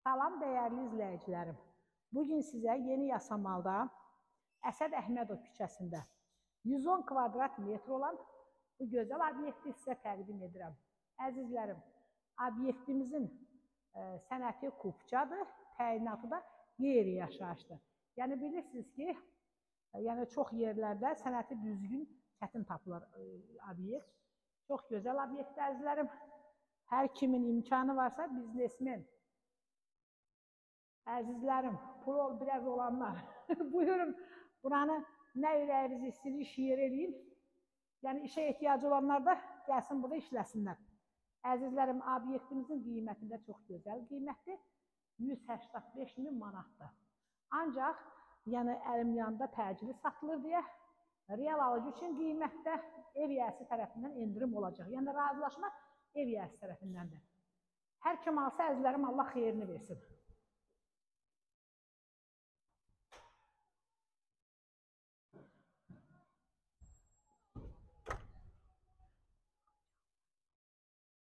Salam dəyərli izləyicilərim. Bugün sizə Yeni Yasamalda Əsəd Əhmədov küçəsində 110 kvadrat metr olan bu gözəl obyekti sizə təqdim edirəm. Əzizlərim, obyektimizin sənəti kubçadır, təyinatı da qeyri-yaşayışdır. Yəni bilirsiniz ki, çox yerlərdə sənəti düzgün, çətin tapılır obyekt. Çox gözəl obyektdir əzizlərim. Hər kimin imkanı varsa biznesmen, əzizlərim, pul biraz olanlar, buyurun, buranı nə ürəyiniz istəyir, iş yer eləyin. Yəni, işə ehtiyacı olanlar da gəlsin burada işləsinlər. Əzizlərim, obyektimizin qiyməti də çox gözəl qiymətdir. 185.000 manatdır. Ancaq, yəni, əlim yanında təcili satılır deyə, real alıcı üçün qiymətdə ev yəhəsi tərəfindən endirim olacaq. Yəni, razılaşma ev yəhəsi tərəfindəndir. Hər kim alsa, əzizlərim, Allah xeyrini versin.